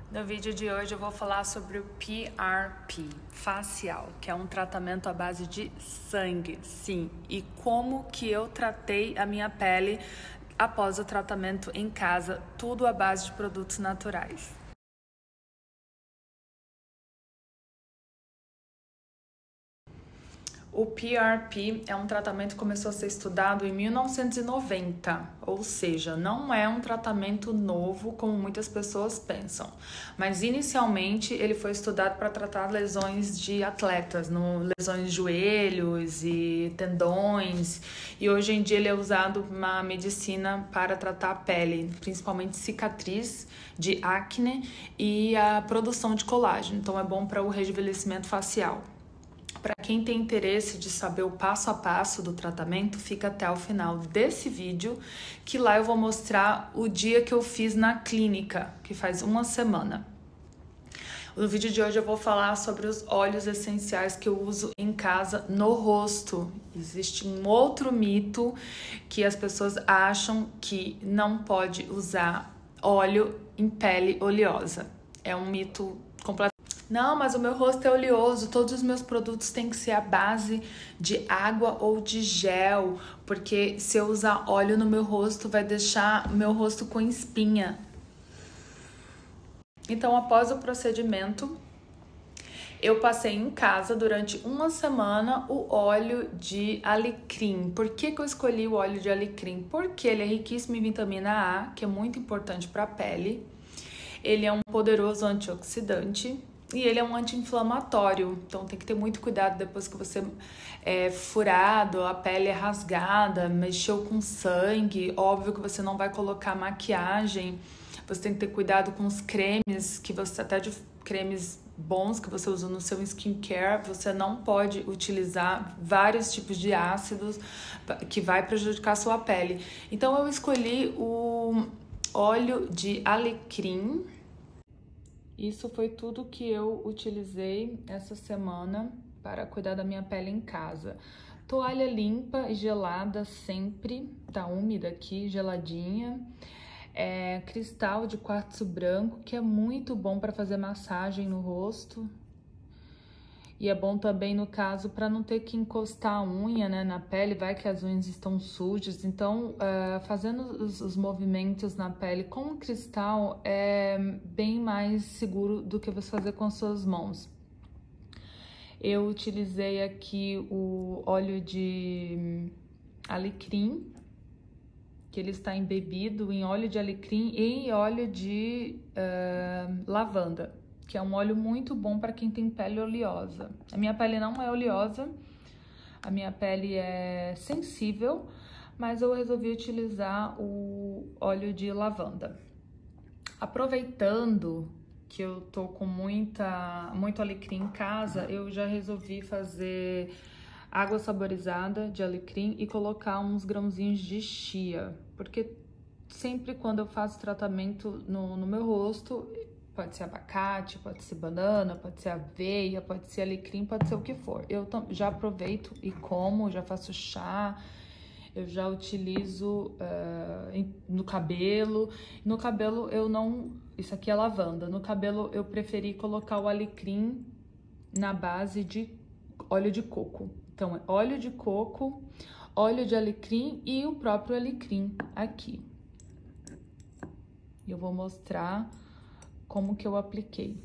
No vídeo de hoje eu vou falar sobre o PRP facial, que é um tratamento à base de sangue, sim, e como que eu tratei a minha pele após o tratamento em casa, tudo à base de produtos naturais. O PRP é um tratamento que começou a ser estudado em 1990, ou seja, não é um tratamento novo como muitas pessoas pensam, mas inicialmente ele foi estudado para tratar lesões de atletas, lesões de joelhos e tendões, e hoje em dia ele é usado na medicina para tratar a pele, principalmente cicatriz de acne e a produção de colágeno, então é bom para o rejuvenescimento facial. Para quem tem interesse de saber o passo a passo do tratamento, fica até o final desse vídeo, que lá eu vou mostrar o dia que eu fiz na clínica, que faz uma semana. No vídeo de hoje eu vou falar sobre os óleos essenciais que eu uso em casa no rosto. Existe um outro mito que as pessoas acham que não pode usar óleo em pele oleosa. É um mito completamente. Não, mas o meu rosto é oleoso, todos os meus produtos têm que ser à base de água ou de gel, porque se eu usar óleo no meu rosto vai deixar o meu rosto com espinha. Então, após o procedimento, eu passei em casa durante uma semana o óleo de alecrim. Por que eu escolhi o óleo de alecrim? Porque ele é riquíssimo em vitamina A, que é muito importante para a pele. Ele é um poderoso antioxidante. E ele é um anti-inflamatório, então tem que ter muito cuidado depois que você é furado, a pele é rasgada, mexeu com sangue. Óbvio que você não vai colocar maquiagem, você tem que ter cuidado com os cremes, que você até de cremes bons que você usa no seu skincare, você não pode utilizar vários tipos de ácidos que vai prejudicar a sua pele. Então eu escolhi o óleo de alecrim. Isso foi tudo que eu utilizei essa semana para cuidar da minha pele em casa. Toalha limpa e gelada sempre, tá úmida aqui, geladinha. Cristal de quartzo branco, que é muito bom para fazer massagem no rosto. E é bom também, no caso, para não ter que encostar a unha, né, na pele, vai que as unhas estão sujas. Então, fazendo os movimentos na pele com o cristal é bem mais seguro do que você fazer com as suas mãos. Eu utilizei aqui o óleo de alecrim, que ele está embebido em óleo de alecrim e óleo de lavanda, que é um óleo muito bom para quem tem pele oleosa. A minha pele não é oleosa, a minha pele é sensível, mas eu resolvi utilizar o óleo de lavanda. Aproveitando que eu tô com muito alecrim em casa, eu já resolvi fazer água saborizada de alecrim e colocar uns grãozinhos de chia, porque sempre quando eu faço tratamento no meu rosto, pode ser abacate, pode ser banana, pode ser aveia, pode ser alecrim, pode ser o que for. Eu já aproveito e como, já faço chá, eu já utilizo no cabelo. No cabelo eu não... Isso aqui é lavanda. No cabelo eu preferi colocar o alecrim na base de óleo de coco. Então é óleo de coco, óleo de alecrim e o próprio alecrim aqui. Eu vou mostrar como que eu apliquei.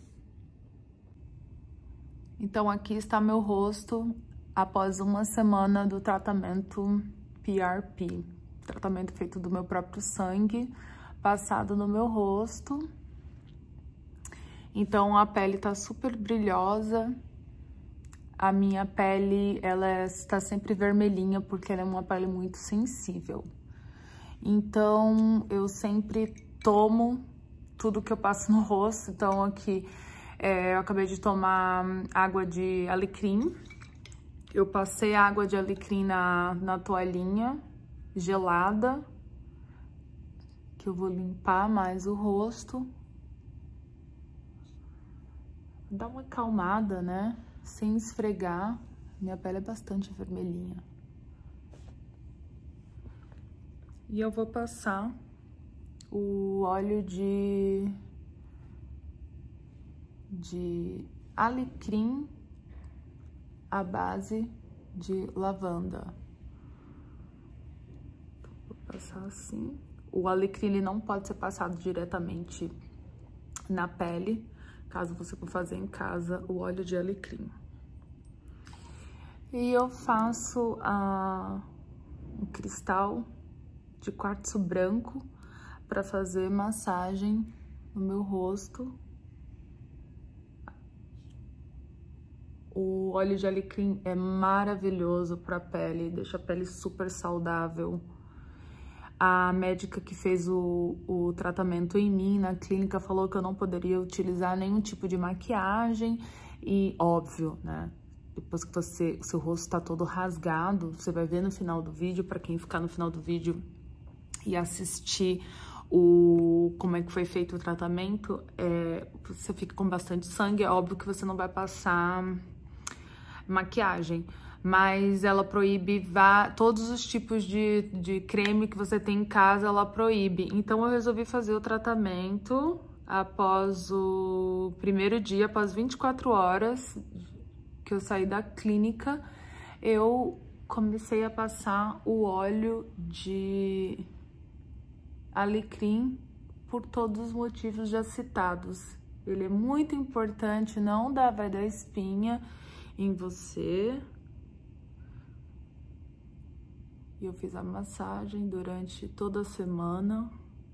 Então aqui está meu rosto após uma semana do tratamento PRP. Tratamento feito do meu próprio sangue, passado no meu rosto. Então a pele tá super brilhosa. A minha pele, ela está sempre vermelhinha porque ela é uma pele muito sensível. Então eu sempre tomo tudo que eu passo no rosto. Então aqui eu acabei de tomar água de alecrim. Eu passei água de alecrim na toalhinha gelada, que eu vou limpar mais o rosto. Dá uma acalmada, né? Sem esfregar. Minha pele é bastante vermelhinha. E eu vou passar o óleo de de alecrim à base de lavanda. Vou passar assim. O alecrim ele não pode ser passado diretamente na pele, caso você for fazer em casa o óleo de alecrim. E eu faço um cristal de quartzo branco para fazer massagem no meu rosto. O óleo de alecrim é maravilhoso para a pele, deixa a pele super saudável. A médica que fez o tratamento em mim, na clínica, falou que eu não poderia utilizar nenhum tipo de maquiagem. E, óbvio, né? Depois que o seu rosto tá todo rasgado, você vai ver no final do vídeo, para quem ficar no final do vídeo e assistir como é que foi feito o tratamento, você fica com bastante sangue, é óbvio que você não vai passar maquiagem. Mas ela proíbe todos os tipos de creme que você tem em casa, ela proíbe. Então, eu resolvi fazer o tratamento após o primeiro dia, após 24 horas que eu saí da clínica, eu comecei a passar o óleo de alecrim por todos os motivos já citados. Ele é muito importante, vai dar espinha em você. E eu fiz a massagem durante toda a semana.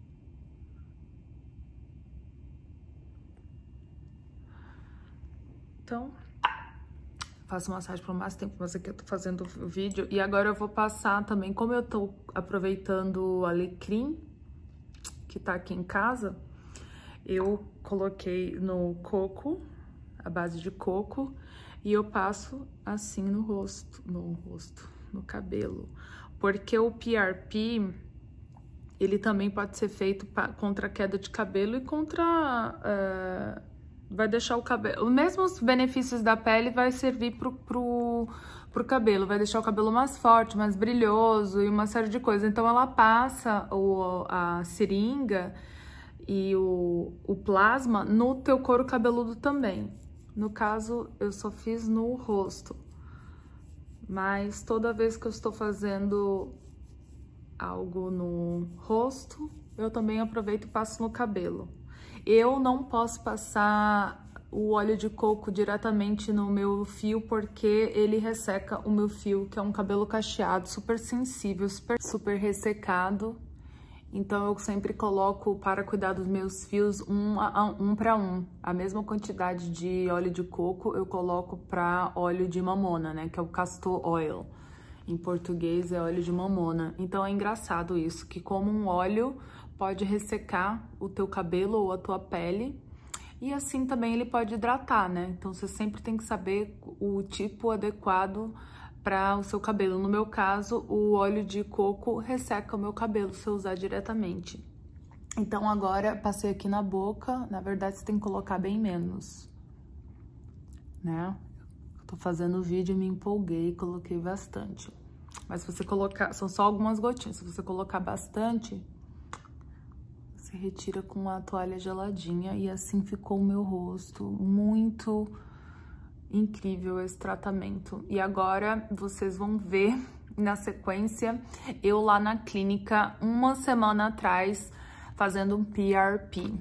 Então, faço massagem por mais tempo, mas aqui eu tô fazendo o vídeo. E agora eu vou passar também, como eu tô aproveitando o alecrim, que tá aqui em casa, eu coloquei no coco, a base de coco, e eu passo assim no cabelo. Porque o PRP, ele também pode ser feito contra a queda de cabelo e contra... vai deixar o cabelo... Os mesmos benefícios da pele vai servir pro cabelo. Vai deixar o cabelo mais forte, mais brilhoso e uma série de coisas. Então, ela passa a seringa e o plasma no teu couro cabeludo também. No caso, eu só fiz no rosto. Mas toda vez que eu estou fazendo algo no rosto, eu também aproveito e passo no cabelo. Eu não posso passar o óleo de coco diretamente no meu fio, porque ele resseca o meu fio, que é um cabelo cacheado, super sensível, super ressecado. Então, eu sempre coloco, para cuidar dos meus fios, um para um. A mesma quantidade de óleo de coco eu coloco para óleo de mamona, né? Que é o castor oil. Em português é óleo de mamona. Então, é engraçado isso, que como um óleo pode ressecar o teu cabelo ou a tua pele. E assim também ele pode hidratar, né? Então, você sempre tem que saber o tipo adequado para o seu cabelo. No meu caso, o óleo de coco resseca o meu cabelo se eu usar diretamente. Então, agora, passei aqui na boca. Na verdade, você tem que colocar bem menos, né? Tô fazendo o vídeo e me empolguei e coloquei bastante. Mas se você colocar... São só algumas gotinhas. Se você colocar bastante, você retira com a toalha geladinha. E assim ficou o meu rosto. Muito incrível esse tratamento. E agora vocês vão ver na sequência eu lá na clínica uma semana atrás fazendo um PRP.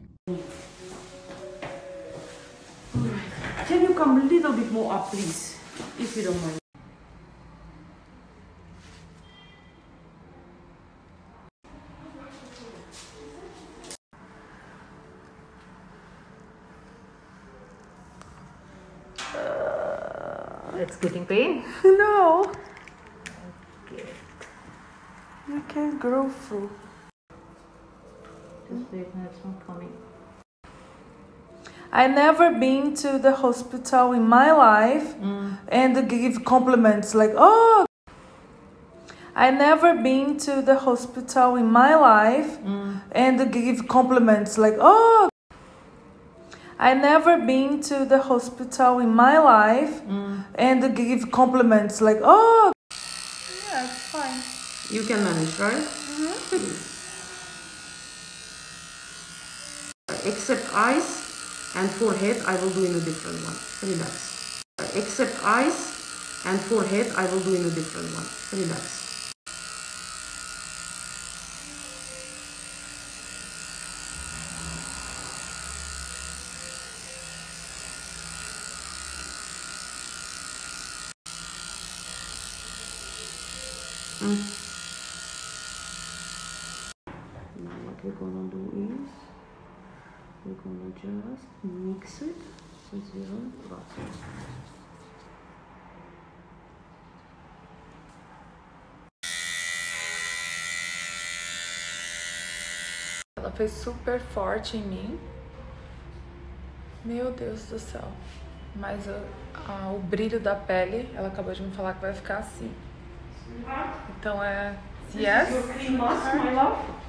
Can you come a little bit more up, please, if you don't mind? It's getting pain? No, Okay. you can't grow through. Just wait, no, it's not coming. I never been to the hospital in my life and give compliments like, oh. I never been to the hospital in my life and give compliments like, oh. I never been to the hospital in my life and give compliments like, oh. Yeah, it's fine. You can manage, right? Mm-hmm. Except eyes. and forehead, I will do in a different one. Relax. Except eyes and forehead, I will do in a different one. Relax. Now what we're gonna do is we're gonna just mix it since we're on process. Ela fez super forte em mim. Meu Deus do céu. Mas o brilho da pele, ela acabou de me falar que vai ficar assim. Então é... Yes? Your cream mask, my love?